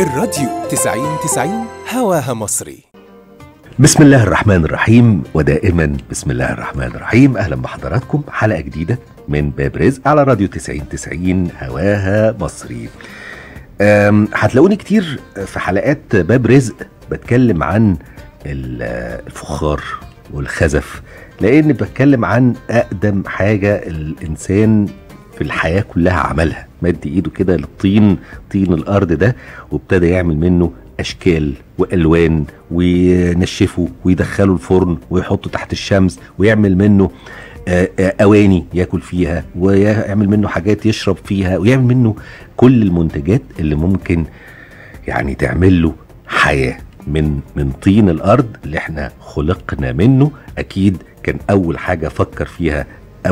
الراديو 90 هواها مصري. بسم الله الرحمن الرحيم، ودائما بسم الله الرحمن الرحيم. أهلا بحضراتكم حلقة جديدة من باب رزق على راديو 90 هواها مصري. هتلاقوني كتير في حلقات باب رزق بتكلم عن الفخار والخزف، لأن بتكلم عن أقدم حاجة الإنسان في الحياة كلها عملها. مد ايده كده للطين، طين الارض ده، وابتدى يعمل منه اشكال والوان، وينشفه ويدخله الفرن ويحطه تحت الشمس، ويعمل منه اواني ياكل فيها، ويعمل منه حاجات يشرب فيها، ويعمل منه كل المنتجات اللي ممكن يعني تعمل له حياة من طين الارض اللي احنا خلقنا منه. اكيد كان اول حاجة فكر فيها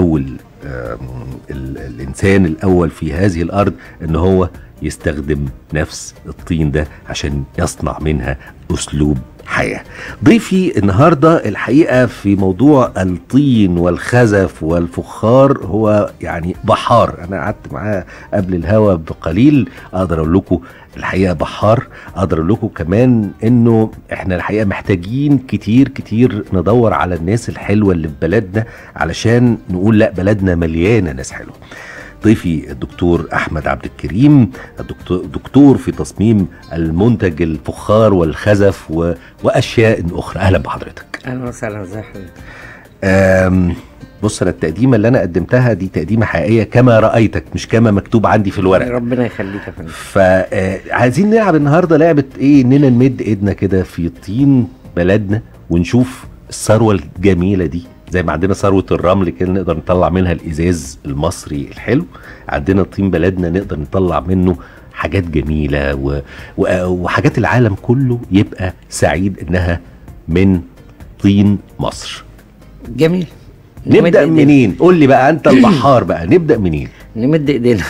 الإنسان الأول في هذه الأرض إن هو يستخدم نفس الطين ده عشان يصنع منها أسلوب حياة. ضيفي النهاردة الحقيقة في موضوع الطين والخزف والفخار هو يعني بحار. أنا قعدت معاه قبل الهوا بقليل، أقدر أقول لكم الحقيقة بحار. أقدر أقول لكم كمان إنه إحنا الحقيقة محتاجين كتير ندور على الناس الحلوة اللي في بلدنا، علشان نقول لأ، بلدنا مليانة ناس حلوة. ضيفي الدكتور أحمد عبد الكريم، دكتور في تصميم المنتج الفخار والخزف وأشياء أخرى. أهلا بحضرتك. أهلا وسهلا، ازي حضرتك؟ بص، أنا التقديمة اللي أنا قدمتها دي تقديمة حقيقية كما رأيتك، مش كما مكتوب عندي في الورق. ربنا يخليك يا فندم. فعايزين نلعب النهاردة لعبة إيه؟ إننا نمد إيدنا كده في طين بلدنا ونشوف الثروة الجميلة دي. زي ما عندنا ثروة الرمل كده نقدر نطلع منها الإزاز المصري الحلو، عندنا طين بلدنا نقدر نطلع منه حاجات جميلة وحاجات العالم كله يبقى سعيد إنها من طين مصر. جميل. نبدأ منين؟ قول لي بقى، أنت البحار بقى، نبدأ منين؟ نمد إيدينا.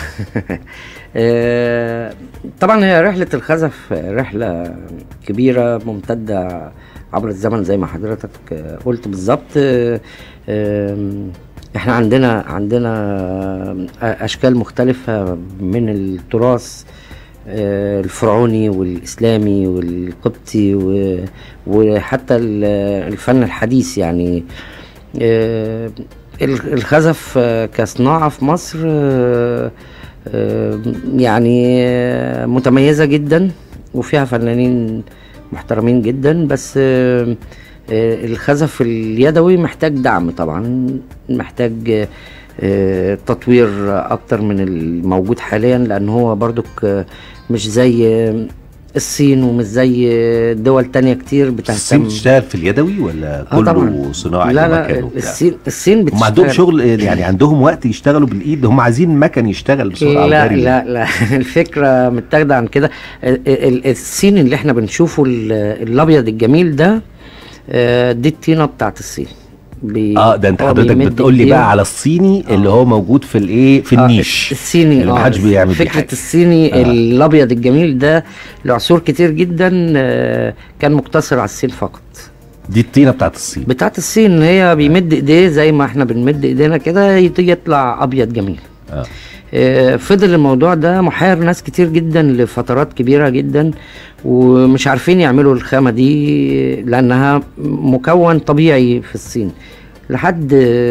طبعا هي رحلة الخزف رحلة كبيرة ممتدة عبر الزمن زي ما حضرتك قلت بالظبط. احنا عندنا اشكال مختلفة من التراث الفرعوني والاسلامي والقبطي وحتى الفن الحديث. يعني الخزف كصناعة في مصر يعني متميزة جدا، وفيها فنانين محترمين جدا. بس الخزف اليدوي محتاج دعم طبعا، محتاج تطوير اكتر من الموجود حاليا، لان هو برضك مش زي الصين ومش زي دول تانية كتير بتهتم. الصين بتشتغل في اليدوي ولا كله صناعي؟ لا الصين بتشتغل. عندهم شغل يعني، عندهم وقت يشتغلوا بالايد، هم عايزين مكن يشتغل بسرعه. لا الفكره متاخده عن كده. الصين اللي احنا بنشوفه الابيض الجميل ده، دي الطينه بتاعت الصين. ده انت حضرتك بتقول لي بقى على الصيني اللي هو موجود في الايه، في النيش الصيني اللي محدش بيعمل فكره حاجة. الصيني الابيض الجميل ده لعصور كتير جدا كان مقتصر على الصين فقط. دي الطينه بتاعت الصين هي بيمد ايديه زي ما احنا بنمد ايدينا كده يطلع ابيض جميل. فضل الموضوع ده محير ناس كتير جدا لفترات كبيرة جدا، ومش عارفين يعملوا الخامة دي لأنها مكون طبيعي في الصين. لحد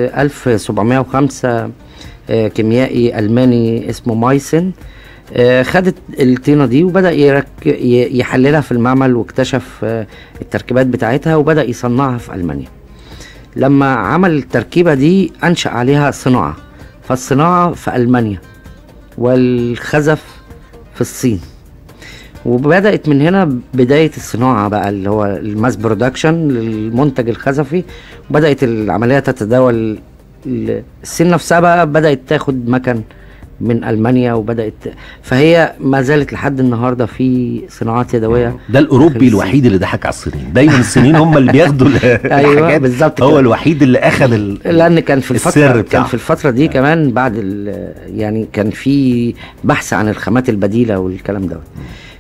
1705 كيميائي ألماني اسمه مايسن خدت الطينة دي وبدأ يحللها في المعمل، واكتشف التركيبات بتاعتها وبدأ يصنعها في ألمانيا. لما عمل التركيبة دي أنشأ عليها صناعة، فالصناعة في ألمانيا والخزف في الصين. وبدأت من هنا بداية الصناعة بقى، اللي هو الماس برودكشن للمنتج الخزفي. وبدأت العملية تتداول. الصين نفسها بقى بدأت تاخد مكن من ألمانيا، فهي ما زالت لحد النهارده في صناعات يدويه. ده الاوروبي الوحيد اللي ضحك على الصينيين. دايما الصينيين هم اللي بياخدوا ايوه بالظبط، هو الوحيد اللي اخذ لان كان في الفتره دي كمان بعد يعني كان في بحث عن الخامات البديله والكلام ده.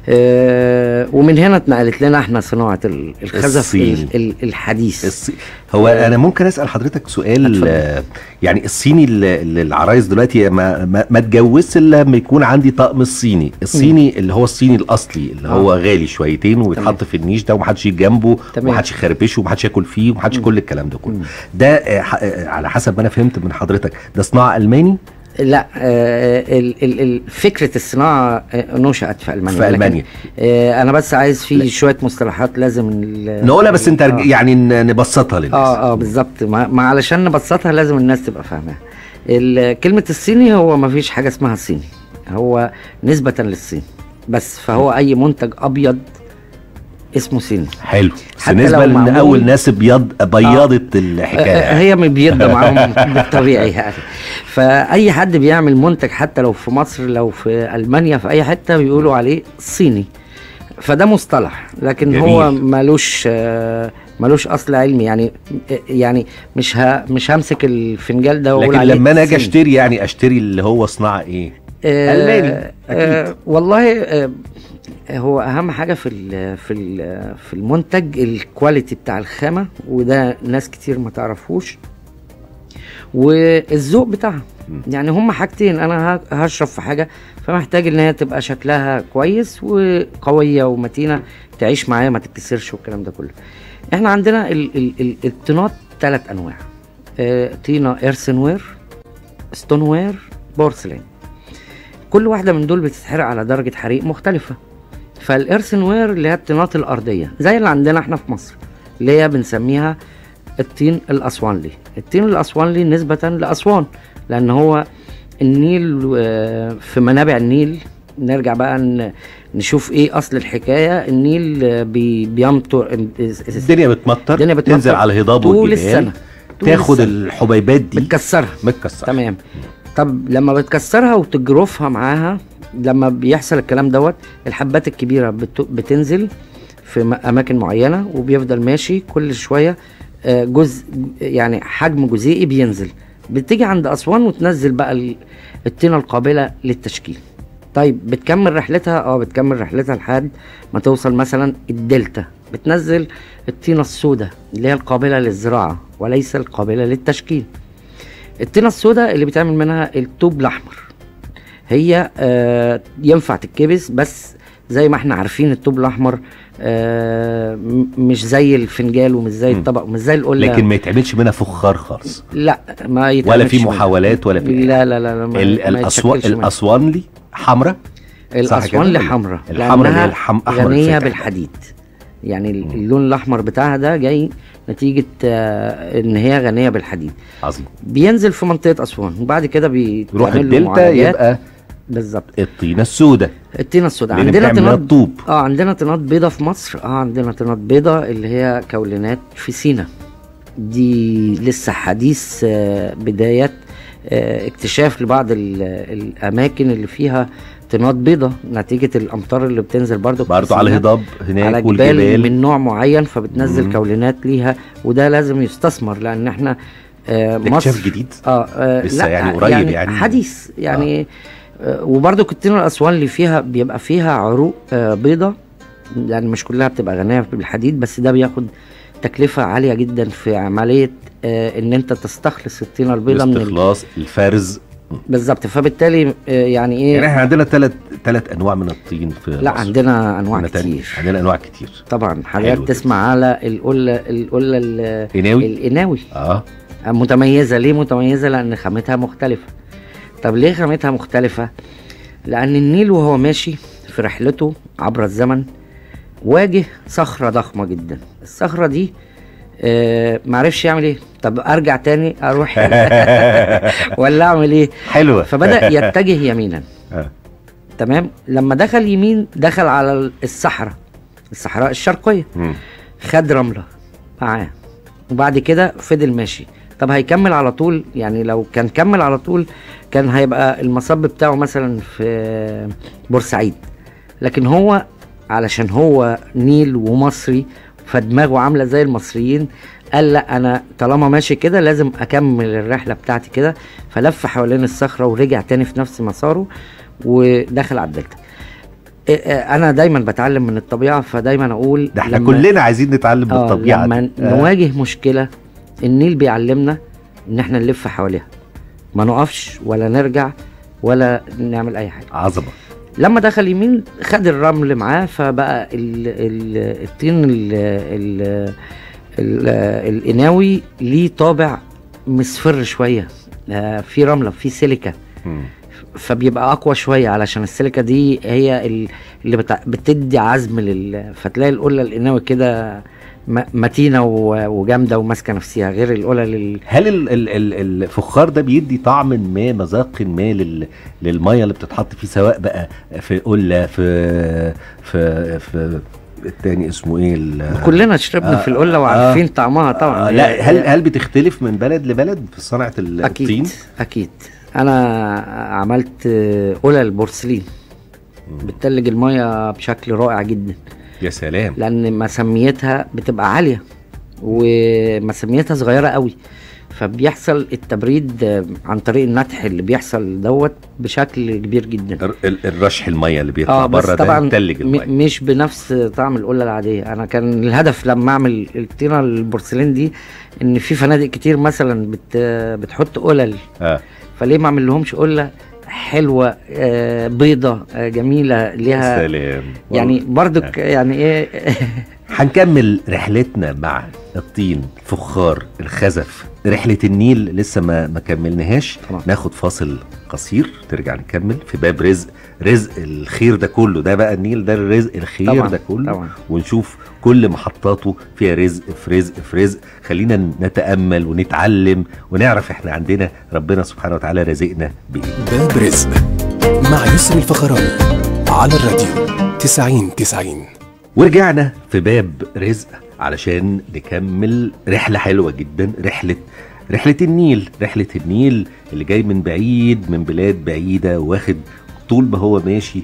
ومن هنا اتنقلت لنا احنا صناعه الخزف الصيني. الحديث. هو انا ممكن اسال حضرتك سؤال؟ يعني الصيني اللي العرايس دلوقتي ما اتجوزش الا لما يكون عندي طقم الصيني اللي هو الصيني الاصلي اللي هو غالي شويتين ويتحط في النيش ده ومحدش يجي جنبه ومحدش يخربشه ومحدش ياكل فيه ومحدش كل الكلام ده كله. ده على حسب ما انا فهمت من حضرتك ده صناعه الماني؟ لا، فكرة الصناعة نشأت في ألمانيا. أنا بس عايز فيه شوية مصطلحات لازم نقولها، بس انت يعني نبسطها للناس. بالظبط. ما علشان نبسطها لازم الناس تبقى فاهمها. كلمة الصيني هو ما فيش حاجة اسمها صيني، هو نسبة للصين بس، فهو أي منتج أبيض اسمه صيني. حلو. بالنسبه لان اول ناس بيضت الحكايه هي مبيضه معاهم بالطبيعي يعني. فاي حد بيعمل منتج حتى لو في مصر لو في المانيا في اي حته بيقولوا عليه صيني، فده مصطلح لكن جميل. هو ملوش اصل علمي يعني مش همسك الفنجال ده واقول عليه. لكن لما انا اجي اشتري اللي هو صناعه ايه؟ الماني اكيد. والله هو اهم حاجه في المنتج الكواليتي بتاع الخامه، وده ناس كتير ما تعرفوش، والذوق بتاعها. يعني هم حاجتين، انا هشرب في حاجه فمحتاج ان هي تبقى شكلها كويس وقويه ومتينه تعيش معايا ما تتكسرش والكلام ده كله. احنا عندنا الطينات 3 انواع، طينه ايرسنوير، ستونوير، بورسلين. كل واحده من دول بتتحرق على درجه حريق مختلفه. فالإرسنوير اللي هي الطينات الأرضية زي اللي عندنا احنا في مصر اللي هي بنسميها الطين الأسوانلي. الطين الأسوانلي نسبة لأسوان، لأن هو النيل في منابع النيل. نرجع بقى نشوف ايه أصل الحكاية. النيل بيمطر، الدنيا بتمطر تنزل على الهضاب والجبال تاخد الحبيبات دي بتكسرها. تمام. طب لما بتكسرها وتجرفها معاها، لما بيحصل الكلام دوت الحبات الكبيرة بتنزل في أماكن معينة وبيفضل ماشي كل شوية جزء، يعني حجم جزيئي بينزل، بتيجي عند أسوان وتنزل بقى الطينة القابلة للتشكيل. طيب بتكمل رحلتها بتكمل رحلتها لحد ما توصل مثلا الدلتا، بتنزل الطينة السوداء اللي هي القابلة للزراعة وليس القابلة للتشكيل. الطينة السوداء اللي بتعمل منها الطوب الأحمر، هي ينفع تتكبس، بس زي ما احنا عارفين الطوب الاحمر مش زي الفنجال ومش زي الطبق ومش زي القله، لكن ما يتعملش منها فخار خالص. لا ما يتعملش ولا في محاولات ولا في لا الاسوانلي حمراء. الاسوانلي حمراء لانها غنيه بالحديد. يعني اللون الاحمر بتاعها ده جاي نتيجه ان هي غنيه بالحديد. عظيم. بينزل في منطقه اسوان وبعد كده بيروح الدلتا يبقى بالظبط الطينه السوداء. الطينه السوداء عندنا طينات طوب. عندنا طينات بيضه في مصر. عندنا طينات بيضه اللي هي كولينات في سينا، دي لسه حديث بدايات اكتشاف لبعض الاماكن اللي فيها طينات بيضه نتيجه الامطار اللي بتنزل برضو على الهضاب هناك على جبال من نوع معين، فبتنزل كولينات ليها، وده لازم يستثمر لان احنا مصر جديد لسه يعني قريب يعني حديث يعني وبرضو الطينه الاسوان اللي فيها بيبقى فيها عروق بيضه، يعني مش كلها بتبقى غنيه بالحديد، بس ده بياخد تكلفه عاليه جدا في عمليه ان انت تستخلص الطينه البيضاء من استخلاص الفرز بالظبط. فبالتالي يعني ايه، يعني احنا عندنا ثلاث انواع من الطين في لا مصر. عندنا انواع كتير. عندنا انواع كتير طبعا. حضرتك تسمع على القله القناوي متميزه. ليه متميزه؟ لان خامتها مختلفه. طب ليه خامتها مختلفه؟ لان النيل وهو ماشي في رحلته عبر الزمن واجه صخره ضخمه جدا. الصخره دي معرفش يعمل ايه. طب ارجع تاني اروح ولا اعمل ايه؟ حلوه. فبدأ يتجه يمينا. تمام. لما دخل يمين دخل على الصحراء الشرقيه، خد رمله معاه وبعد كده فضل ماشي. طب هيكمل على طول؟ يعني لو كان كمل على طول كان هيبقى المصب بتاعه مثلا في بورسعيد، لكن هو علشان هو نيل ومصري فدماغه عامله زي المصريين، قال لا انا طالما ماشي كده لازم اكمل الرحله بتاعتي كده، فلف حوالين الصخره ورجع تاني في نفس مساره ودخل على الدلتا. انا دايما بتعلم من الطبيعه، فدايما اقول ده احنا كلنا عايزين نتعلم من الطبيعه. لما نواجه مشكله النيل بيعلمنا ان احنا نلف حواليها، ما نقفش ولا نرجع ولا نعمل اي حاجه. عظمه. لما دخل يمين خد الرمل معاه، فبقى الطين القناوي ليه طابع مصفر شويه، في رمله، في سيليكا، فبيبقى اقوى شويه علشان السيليكا دي هي اللي بتدي عزم فتلاقي القله القناوي كده متينه وجامده وماسكه نفسها، غير القله هل الفخار ده بيدي طعم ما، مذاق ما للميه اللي بتتحط فيه، سواء بقى في قله في التاني اسمه ايه كلنا شربنا في القله وعارفين طعمها طبعا. لا، هل بتختلف من بلد لبلد في صناعه الطين؟ اكيد. انا عملت قلل بورسلين بتتلج الميه بشكل رائع جدا. يا سلام. لان مسميتها بتبقى عاليه ومسميتها صغيره قوي، فبيحصل التبريد عن طريق النتح اللي بيحصل بشكل كبير جدا. الرشح الميه اللي بيطلع بره ده يتلج الميه، مش بنفس طعم القله العاديه. انا كان الهدف لما اعمل الطينه البورسلين دي ان في فنادق كتير مثلا بتحط قلل، فليه ما اعمل لهمش قله حلوه بيضه جميله ليها سلام يعني برضك يعني ايه. هنكمل رحلتنا مع الطين، الفخار، الخزف، رحلة النيل لسه ما كملناهاش. ناخد فاصل قصير، ترجع نكمل في باب رزق الخير ده كله. ده بقى النيل ده الرزق الخير طبعًا ده كله طبعًا. ونشوف كل محطاته فيها رزق في رزق في رزق. خلينا نتأمل ونتعلم ونعرف احنا عندنا ربنا سبحانه وتعالى رزقنا بإيه. باب رزق مع يسري الفخراني على الراديو 90. ورجعنا في باب رزق علشان نكمل رحلة حلوة جدا، رحلة النيل. رحلة النيل اللي جاي من بعيد، من بلاد بعيدة، واخد طول ما هو ماشي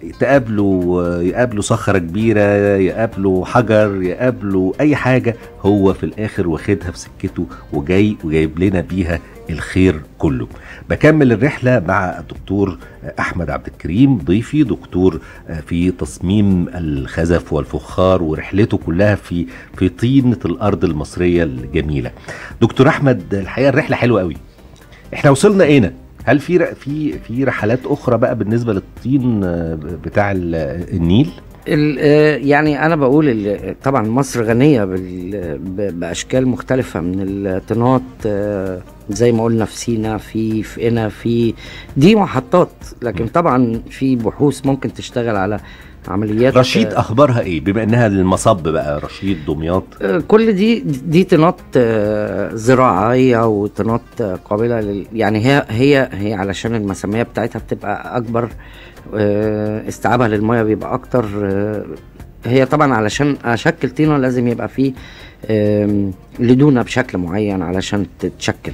يقابله صخرة كبيرة، يقابله حجر، يقابله أي حاجة، هو في الآخر واخدها في سكته وجايب لنا بيها الخير كله. بكمل الرحلة مع الدكتور أحمد عبد الكريم ضيفي، دكتور في تصميم الخزف والفخار، ورحلته كلها في طينة الأرض المصرية الجميلة. دكتور أحمد، الحقيقة الرحلة حلوة قوي. احنا وصلنا هنا، هل في رحلات أخرى بقى بالنسبة للطين بتاع النيل؟ يعني انا بقول طبعا مصر غنيه باشكال مختلفه من الطينات، زي ما قلنا في سينا، في قنا، في دي محطات، لكن طبعا في بحوث ممكن تشتغل على عمليات. رشيد اخبارها ايه بما انها المصب بقى؟ رشيد، دمياط، كل دي طينات زراعيه وطينات قابله يعني هي علشان المسميه بتاعتها بتبقى اكبر، استيعابها للميه بيبقى اكتر. هي طبعا علشان اشكل طينه لازم يبقى فيه لدونه بشكل معين علشان تتشكل.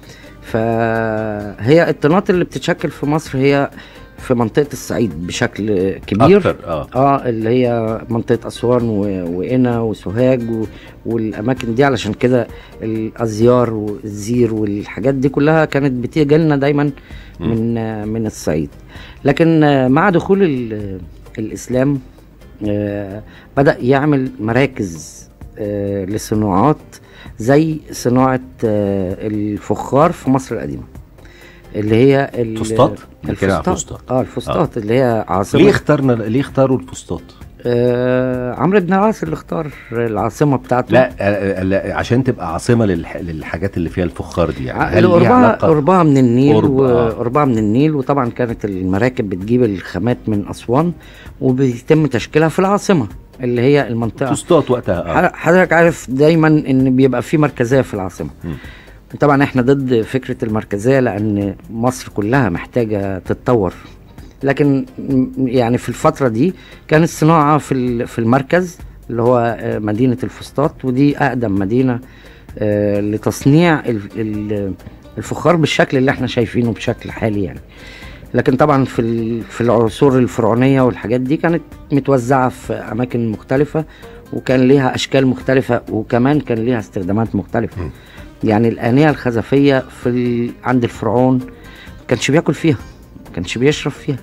فهي الطينات اللي بتتشكل في مصر هي في منطقه الصعيد بشكل كبير أكتر. اللي هي منطقه اسوان وقنا وسوهاج والاماكن دي، علشان كده الازيار والزير والحاجات دي كلها كانت بتيجي لنا دايما من الصعيد. لكن مع دخول الاسلام بدأ يعمل مراكز لصناعات زي صناعة الفخار في مصر القديمة، اللي هي الفسطاط. الفسطاط اللي هي عاصمة. ليه اختاروا الفسطاط؟ عمرو بن العاص اللي اختار العاصمة بتاعته. لا عشان تبقى عاصمة للحاجات اللي فيها الفخار دي، يعني هل قربها من النيل وقربها من النيل، وطبعا كانت المراكب بتجيب الخامات من أسوان وبيتم تشكيلها في العاصمة اللي هي المنطقة فسطاط وقتها. حضرتك عارف دايما ان بيبقى في مركزية في العاصمة. طبعا احنا ضد فكرة المركزية لان مصر كلها محتاجة تتطور، لكن يعني في الفترة دي كانت الصناعة في المركز اللي هو مدينة الفسطاط، ودي أقدم مدينة لتصنيع الفخار بالشكل اللي احنا شايفينه بشكل حالي يعني. لكن طبعا في العصور الفرعونية والحاجات دي كانت متوزعة في أماكن مختلفة، وكان ليها أشكال مختلفة، وكمان كان ليها استخدامات مختلفة. يعني الآنية الخزفية عند الفرعون كانش بياكل فيها، كانش بيشرب فيها،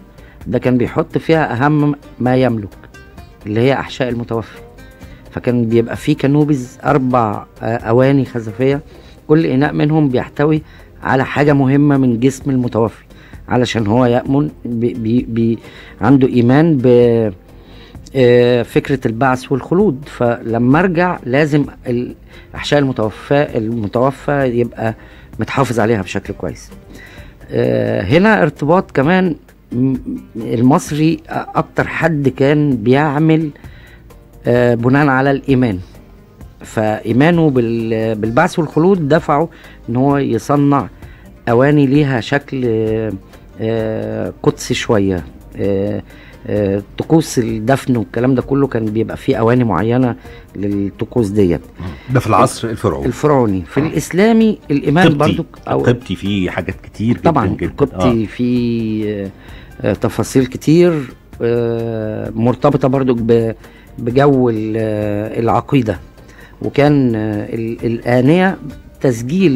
ده كان بيحط فيها اهم ما يملك اللي هي احشاء المتوفي. فكان بيبقى فيه كانوبز 4 اواني خزفيه، كل اناء منهم بيحتوي على حاجه مهمه من جسم المتوفي، علشان هو يؤمن عنده ايمان ب فكره البعث والخلود. فلما ارجع لازم احشاء المتوفى يبقى متحافظ عليها بشكل كويس. هنا ارتباط كمان المصري اكتر حد كان بيعمل بناء على الايمان، فايمانه بالبعث والخلود دفعه ان هو يصنع اواني ليها شكل قدسي شويه. طقوس الدفن والكلام ده كله كان بيبقى فيه اواني معينه للطقوس ديت. ده في العصر الفرعوني. في الاسلامي الايمان برضو القبطي فيه حاجات كتير جدا طبعا جدا. القبطي فيه تفاصيل كتير مرتبطه برضو بجو العقيده، وكان الآنية تسجيل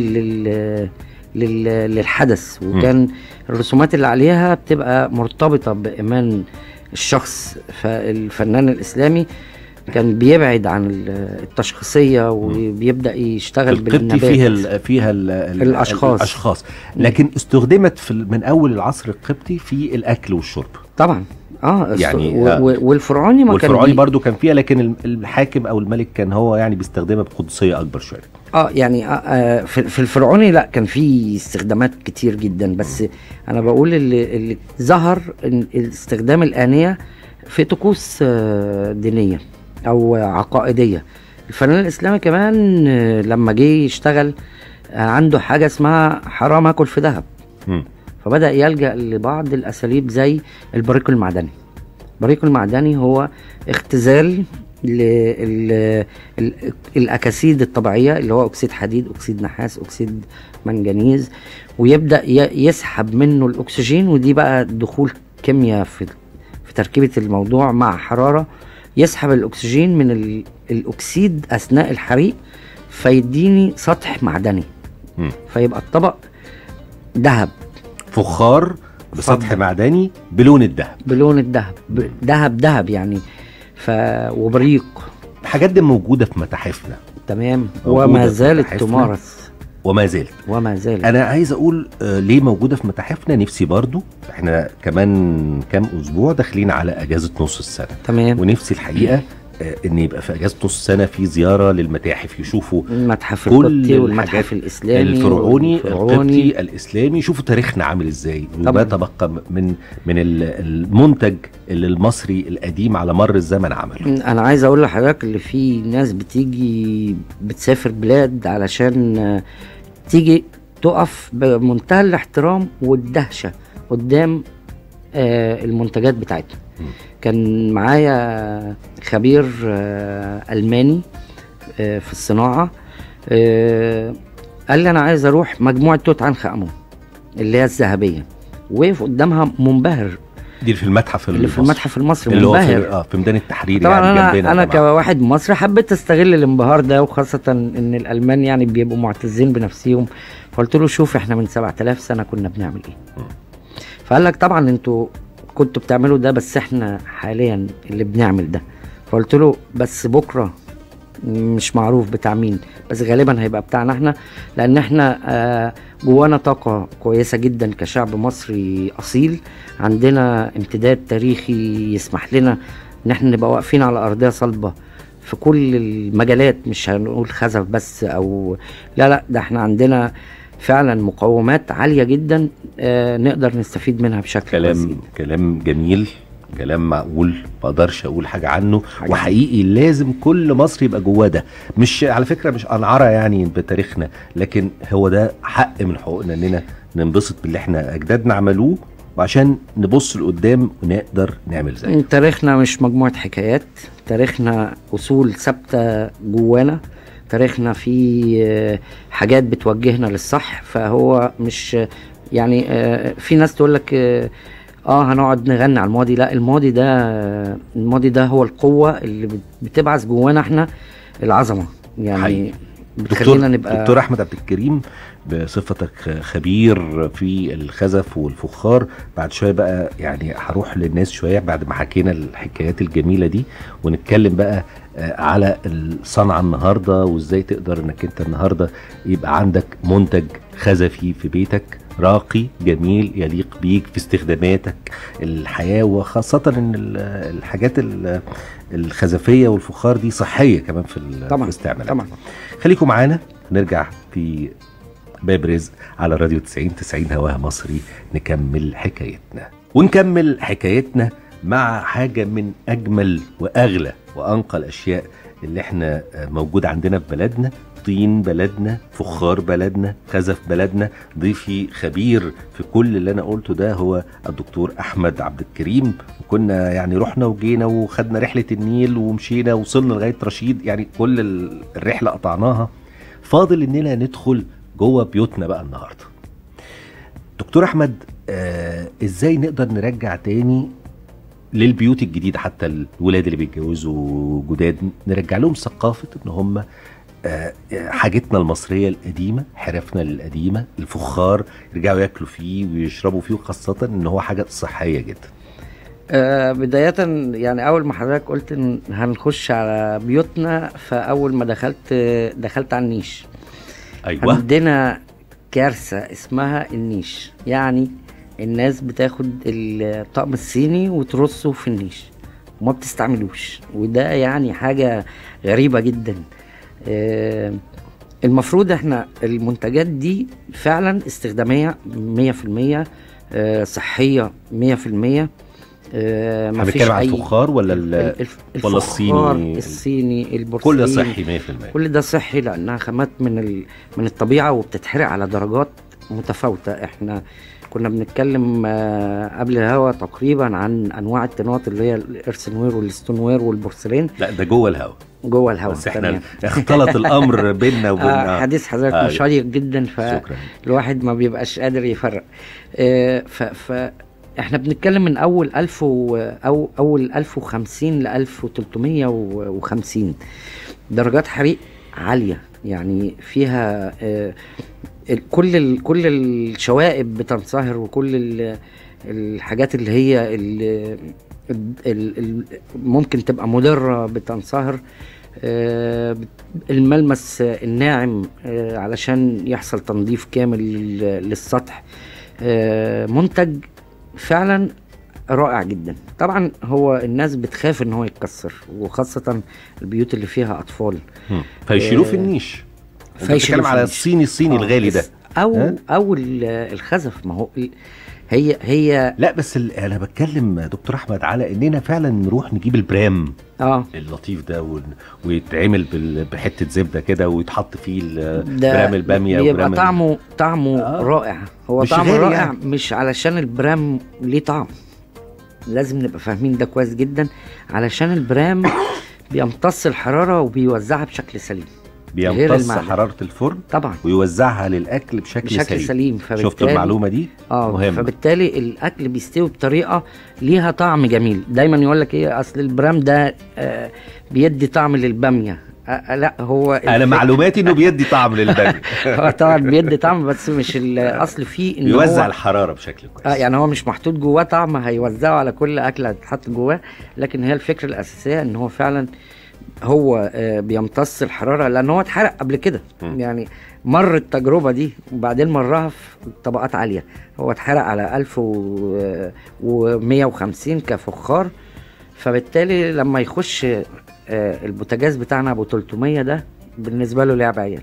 للحدث، وكان الرسومات اللي عليها بتبقى مرتبطة بإيمان الشخص. فالفنان الإسلامي كان بيبعد عن التشخيصية وبيبدأ يشتغل بالنبات. فيها الأشخاص، لكن استخدمت من أول العصر القبطي في الأكل والشرب طبعا. يعني والفرعوني ما والفرعوني برضو كان فيها، لكن الحاكم او الملك كان هو يعني بيستخدمها بقدسيه اكبر شويه. يعني في الفرعوني لا، كان في استخدامات كتير جدا، بس انا بقول اللي ظهر استخدام الآنية في طقوس دينيه او عقائديه. الفنان الاسلامي كمان لما جه يشتغل عنده حاجه اسمها حرام اكل في ذهب، فبدأ يلجأ لبعض الأساليب زي البريق المعدني. البريق المعدني هو اختزال الأكاسيد الطبيعية اللي هو أكسيد حديد، أكسيد نحاس، أكسيد منجنيز، ويبدأ يسحب منه الأكسجين. ودي بقى دخول كيمياء في تركيبة الموضوع مع حرارة، يسحب الأكسجين من الأكسيد أثناء الحريق فيديني سطح معدني، فيبقى الطبق ذهب، فخار بسطح معدني بلون الذهب، ذهب يعني. وبريق. الحاجات دي موجودة في متاحفنا تمام، وما زالت تمارس وما زالت. انا عايز اقول ليه موجودة في متاحفنا. نفسي برضو احنا كمان كام اسبوع داخلين على اجازة نص السنة، تمام، ونفسي الحقيقة ان يبقى في اجازه نص سنه في زياره للمتاحف، يشوفوا المتحف القبطي والمتحف الاسلامي الفرعوني القبطي الاسلامي، يشوفوا تاريخنا عامل ازاي وما تبقى من المنتج اللي المصري القديم على مر الزمن عمله. انا عايز اقول لحضرتك اللي في ناس بتيجي بتسافر بلاد علشان تيجي تقف بمنتهى الاحترام والدهشه قدام المنتجات بتاعتنا. كان معايا خبير ألماني في الصناعة، قال لي أنا عايز أروح مجموعة توت عنخ آمون اللي هي الذهبية، وقف قدامها منبهر. دي في المتحف اللي في المتحف المصري، اللي منبهر هو في ميدان التحرير. طبعا يعني أنا كواحد مصري حبيت أستغل الانبهار ده، وخاصة إن الألمان يعني بيبقوا معتزين بنفسهم. فقلت له شوف إحنا من 7000 سنة كنا بنعمل إيه. فقال لك طبعا أنتوا كنتوا بتعملوا ده، بس احنا حاليا اللي بنعمل ده. فقلت له بس بكره مش معروف بتاع مين، بس غالبا هيبقى بتاعنا احنا، لان احنا جوانا طاقه كويسه جدا كشعب مصري اصيل. عندنا امتداد تاريخي يسمح لنا ان احنا نبقى واقفين على ارضيه صلبه في كل المجالات، مش هنقول خزف بس او لا، ده احنا عندنا فعلا مقومات عالية جدا نقدر نستفيد منها بشكل كلام جميل، كلام معقول، ما اقدرش اقول حاجة عنه وحقيقي لازم كل مصر يبقى جواه ده. مش على فكرة مش أنعرة يعني بتاريخنا، لكن هو ده حق من حقوقنا اننا ننبسط باللي احنا اجدادنا عملوه، وعشان نبص لقدام ونقدر نعمل زيه. تاريخنا مش مجموعة حكايات، تاريخنا أصول ثابتة جوانا، تاريخنا فيه حاجات بتوجهنا للصح. فهو مش يعني في ناس تقول لك هنقعد نغني على الماضي، لا، الماضي ده هو القوة اللي بتبعث جوانا احنا العظمة يعني. بتخلينا نبقى. دكتور احمد عبد الكريم، بصفتك خبير في الخزف والفخار، بعد شويه بقى يعني هروح للناس شويه بعد ما حكينا الحكايات الجميله دي، ونتكلم بقى على الصنعه النهارده، وازاي تقدر انك انت النهارده يبقى عندك منتج خزفي في بيتك راقي جميل يليق بيك في استخداماتك الحياه، وخاصه ان الحاجات الخزفيه والفخار دي صحيه كمان في الاستعمالات. طبعا. خليكم معانا، نرجع في باب رزق على راديو 90 هواها مصري، نكمل حكايتنا مع حاجة من أجمل وأغلى وأنقى الأشياء اللي احنا موجودة عندنا في بلدنا، طين بلدنا، فخار بلدنا، خزف بلدنا. ضيفي خبير في كل اللي أنا قلته ده هو الدكتور أحمد عبد الكريم، وكنا يعني رحنا وجينا وخدنا رحلة النيل ومشينا وصلنا لغاية رشيد، يعني كل الرحلة قطعناها. فاضل إننا ندخل جوه بيوتنا بقى النهاردة. دكتور أحمد، إزاي نقدر نرجع تاني للبيوت الجديدة، حتى الولاد اللي بيتجوزوا جداد، نرجع لهم ثقافة ان هم حاجتنا المصرية القديمة، حرفنا القديمة، الفخار يرجعوا ياكلوا فيه ويشربوا فيه، وخاصة ان هو حاجة صحية جدا. بداية يعني اول ما حضرتك قلت ان هنخش على بيوتنا، فاول ما دخلت على النيش. ايوه. عندنا كارثة اسمها النيش، يعني الناس بتاخد الطقم الصيني وترصه في النيش وما بتستعملوش، وده يعني حاجة غريبة جدا. المفروض احنا المنتجات دي فعلا استخدامية 100%، صحية 100%. ما فيش على الفخار ولا الصيني البورسلين، كل ده صحي 100%. كل ده صحي لأنها خامات من الطبيعة وبتتحرق على درجات متفاوتة. احنا كنا بنتكلم قبل الهوا تقريبا عن انواع التنوات اللي هي الارسنوير والستونوير والبورسلين. لا ده جوه الهوا بس احنا اختلط الامر بيننا وبين حديث حضرتك مشيق جدا، فالواحد ما بيبقاش قادر يفرق. احنا بنتكلم من اول 1000 اول 1050 ل 1350 درجات حريق عاليه، يعني فيها كل الشوائب بتنصهر، وكل الحاجات اللي هي ممكن تبقى مضرة بتنصهر. الملمس الناعم علشان يحصل تنظيف كامل للسطح. منتج فعلا رائع جدا. طبعا هو الناس بتخاف ان هو يتكسر، وخاصة البيوت اللي فيها اطفال، فيشيلوه في النيش. بتتكلم على الصيني الغالي ده او الخزف. ما هو هي لا بس انا بتكلم دكتور احمد على اننا فعلا نروح نجيب البرام اللطيف ده ويتعمل بحته زبده كده ويتحط فيه برام الباميه، وبرام طعمه رائع. هو طعمه رائع يعني. مش علشان البرام ليه طعم، لازم نبقى فاهمين ده كويس جدا، علشان البرام بيمتص الحراره وبيوزعها بشكل سليم، بيمتص حرارة الفرن طبعا ويوزعها للأكل بشكل سليم. شفتوا المعلومة دي؟ مهمة. فبالتالي الأكل بيستوي بطريقة ليها طعم جميل. دايما يقول لك ايه، أصل البرام ده بيدي طعم للبامية. لا، هو أنا معلوماتي إنه بيدي طعم للبامية. هو طبعا بيدي طعم، بس مش الأصل فيه إنه يوزع الحرارة بشكل كويس. يعني هو مش محطوط جواه طعم هيوزعه على كل أكل هتحط جواه، لكن هي الفكرة الأساسية إن هو فعلا هو بيمتص الحرارة، لأن هو اتحرق قبل كده. يعني مر التجربة دي وبعدين مرها في طبقات عالية. هو اتحرق على 1150 كفخار، فبالتالي لما يخش البوتاجاز بتاعنا ابو 300 ده بالنسبة له لعبة عيال.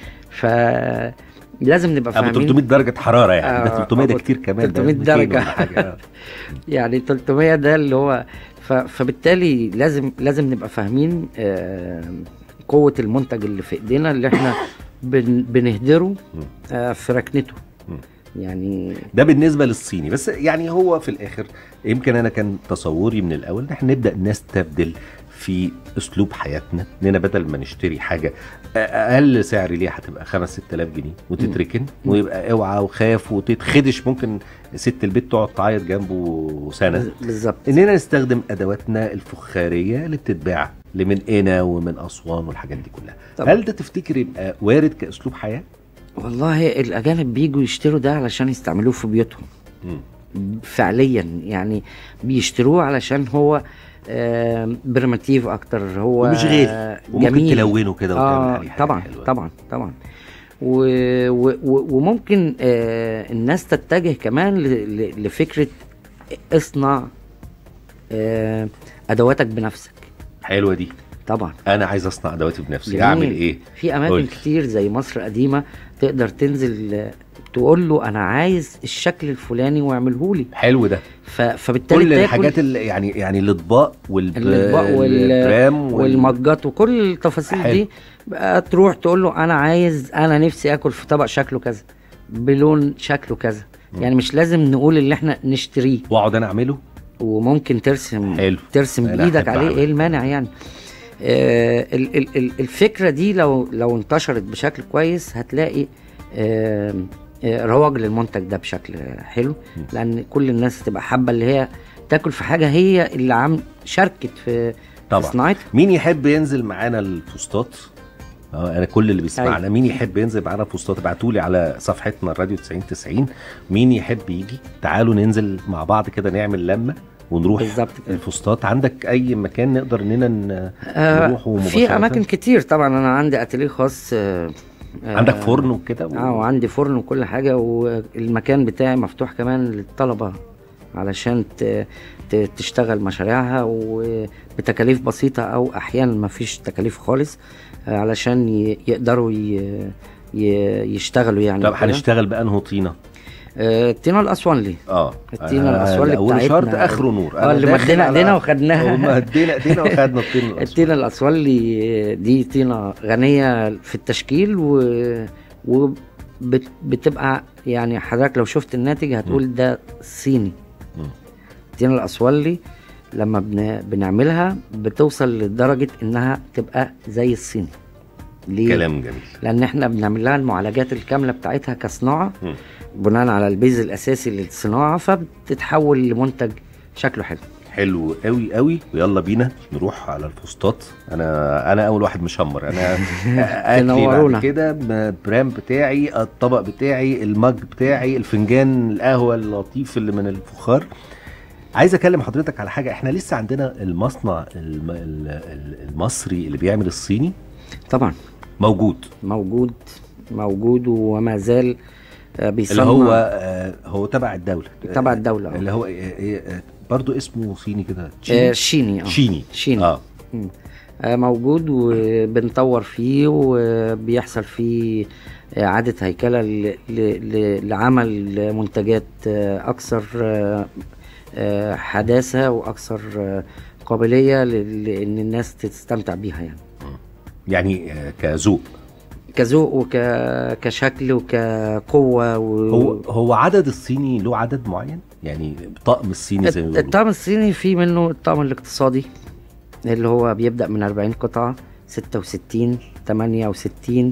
فلازم نبقى فاهمين ابو 300 درجة حرارة، يعني ده 300 ده كتير كمان، 300 درجة يعني 300 ده اللي هو فبالتالي لازم نبقى فاهمين قوة المنتج اللي في ايدينا، اللي احنا بنهدره في ركنته. يعني ده بالنسبة للصيني. بس يعني هو في الاخر يمكن انا كان تصوري من الاول ان احنا نبدأ نستبدل في اسلوب حياتنا، اننا بدل ما نشتري حاجة اقل سعر ليها هتبقى 5-6,000 جنيه وتتركن ويبقى اوعى وخاف وتتخدش، ممكن ست البيت تقعد تعيط جنبه سنة. بالظبط. اننا نستخدم ادواتنا الفخارية اللي بتتباع اللي من قنا ومن اسوان والحاجات دي كلها. طبعا. هل ده تفتكر يبقى وارد كاسلوب حياه؟ والله الاجانب بيجوا يشتروا ده علشان يستعملوه في بيوتهم. فعليا يعني بيشتروه علشان هو بريماتيف اكتر، هو ومش غالي وممكن جميل. تلونه كده وتعمل عليه حاجه طبعا حلوه. طبعا وممكن الناس تتجه كمان لفكره اصنع ادواتك بنفسك. حلوه دي. طبعا انا عايز اصنع ادواتي بنفسي، جميل. اعمل ايه؟ في اماكن كتير زي مصر قديمه تقدر تنزل تقول له انا عايز الشكل الفلاني واعمله لي. حلو ده. فبالتالي كل الحاجات اللي يعني الاطباق والبرام والمجات وكل التفاصيل دي بقى تروح تقول له انا نفسي اكل في طبق شكله كذا بلون شكله كذا. يعني مش لازم نقول اللي احنا نشتريه، واقعد انا اعمله، وممكن ترسم حلو. ترسم بايدك عليه. ايه المانع يعني؟ الفكره دي لو انتشرت بشكل كويس هتلاقي رواج للمنتج ده بشكل حلو، لان كل الناس تبقى حابه اللي هي تاكل في حاجه هي اللي شاركت في صناعتها. مين يحب ينزل معانا الفسطاط؟ انا كل اللي بيسمعنا مين يحب ينزل معانا الفسطاط ابعتولي على صفحتنا الراديو 9090. مين يحب يجي؟ تعالوا ننزل مع بعض كده نعمل لمه ونروح الفسطاط. عندك اي مكان نقدر اننا نروح مباشره؟ في اماكن كتير طبعا. انا عندي اتيليه خاص. عندك فرن وكده وعندي فرن وكل حاجه، والمكان بتاعي مفتوح كمان للطلبه علشان تشتغل مشاريعها وبتكاليف بسيطه او احيانا ما فيش تكاليف خالص علشان يقدروا يشتغلوا يعني. طب هنشتغل بانهو طينه؟ الطينه الاسوانلي. الطينه الاسوانلي اول شرط اخره نور. اللي مدينا ايدينا وخدناها. مدينا ايدينا وخدنا الطينه. الطينه الاسوانلي دي طينه غنيه في التشكيل وبتبقى يعني حضرتك لو شفت الناتج هتقول ده صيني. الطينه الاسوانلي لما بنعملها بتوصل لدرجه انها تبقى زي الصيني. ليه؟ كلام جميل. لان احنا بنعمل لها المعالجات الكامله بتاعتها كصناعه بناء على البيز الاساسي للصناعه، فبتتحول لمنتج شكله حلو. حلو قوي قوي. ويلا بينا نروح على الفسطاط. انا اول واحد مشمر. انا اكلي بعد كده برام بتاعي، الطبق بتاعي، المج بتاعي، الفنجان القهوه اللطيف اللي من الفخار. عايز اكلم حضرتك على حاجه. احنا لسه عندنا المصنع المصري اللي بيعمل الصيني طبعا موجود وما زال بيصنع. اللي هو تبع الدوله. اللي هو برضو اسمه صيني كده. شيني. موجود وبنطور فيه وبيحصل فيه إعادة هيكلة لعمل منتجات أكثر حداثة وأكثر قابلية لأن الناس تستمتع بيها يعني كذوق وكشكل وكقوة هو عدد الصيني له عدد معين؟ يعني طقم الصيني زي ما بيقولوا. الطقم الصيني فيه منه الطقم الاقتصادي اللي هو بيبدأ من 40 قطعة، 66 68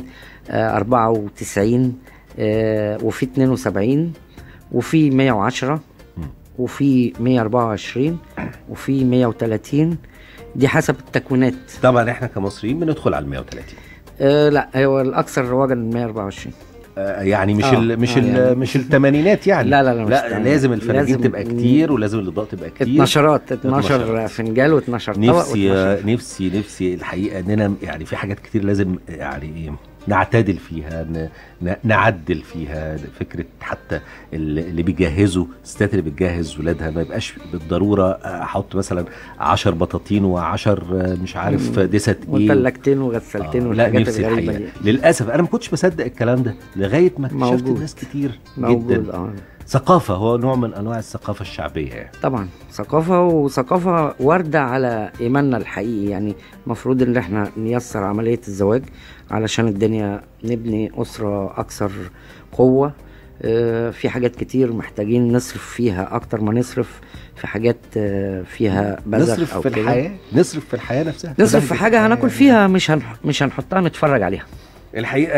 94 وفي 72 وفي 110 وفي 124 وفي 130. دي حسب التكوينات. طبعا احنا كمصريين بندخل على 130. لا هو الاكثر رواجا 124. يعني مش الثمانينات يعني. لا لازم الفناجين تبقى كتير ولازم الاضاءه تبقى كتير. 12 فنجان و12 طبق. نفسي الحقيقه اننا يعني في حاجات كتير لازم يعني نعتدل فيها، نعدل فيها. فكره حتى اللي بيجهزوا الستات اللي بتجهز ولادها ما يبقاش بالضروره احط مثلا 10 بطاطين و10 مش عارف دست ايه وثلاجتين وغسالتين والحاجات الغريبه دي. للاسف انا ما كنتش بصدق الكلام ده لغايه ما اكتشفت الناس كتير جدا. ثقافه، هو نوع من انواع الثقافه الشعبيه يعني. طبعا ثقافه وارده على ايماننا الحقيقي. يعني المفروض ان احنا نيسر عمليه الزواج علشان الدنيا نبني اسره اكثر قوه. في حاجات كتير محتاجين نصرف فيها اكتر ما نصرف في حاجات فيها بذخ نصرف او في الحياه. نصرف في الحياه نفسها. نصرف في حاجه هناكل فيها مش هنحطها نتفرج عليها. الحقيقه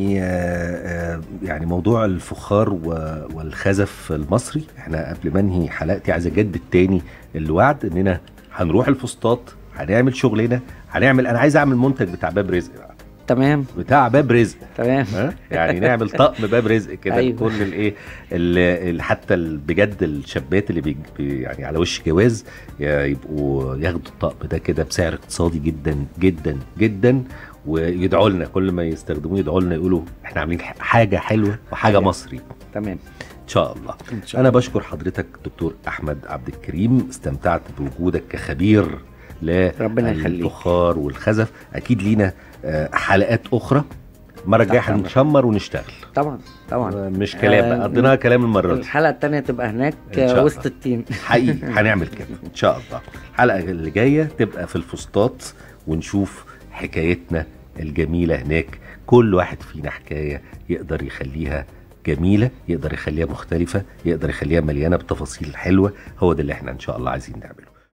يعني موضوع الفخار والخزف المصري، احنا قبل ما انهي حلقتي عايز اجدد تاني الوعد اننا هنروح الفسطاط، هنعمل شغلنا، انا عايز اعمل منتج بتاع باب رزق بقى. تمام. بتاع باب رزق. تمام. يعني نعمل طقم باب رزق كده. أيوة. كل الايه حتى بجد الشابات اللي يعني على وش جواز يبقوا ياخدوا الطقم ده كده بسعر اقتصادي جدا جدا جدا، ويدعوا لنا كل ما يستخدموه، يدعوا لنا يقولوا احنا عاملين حاجه حلوه وحاجه أيوة. مصري. تمام ان شاء الله. إن شاء انا الله. بشكر حضرتك دكتور احمد عبد الكريم، استمتعت بوجودك كخبير ربنا يخليك. للفخار والخزف. اكيد لينا حلقات اخرى، المره الجايه هنشمر ونشتغل. طبعا مش كلام بقى، قضيناها كلام المره دي. الحلقه الثانيه تبقى هناك وسط التيم. حقيقي هنعمل كده ان شاء الله. الحلقه اللي جايه تبقى في الفسطاط، ونشوف حكايتنا الجميله هناك. كل واحد فينا حكايه يقدر يخليها جميله، يقدر يخليها مختلفه، يقدر يخليها مليانه بتفاصيل حلوه. هو ده اللي احنا ان شاء الله عايزين نعمله.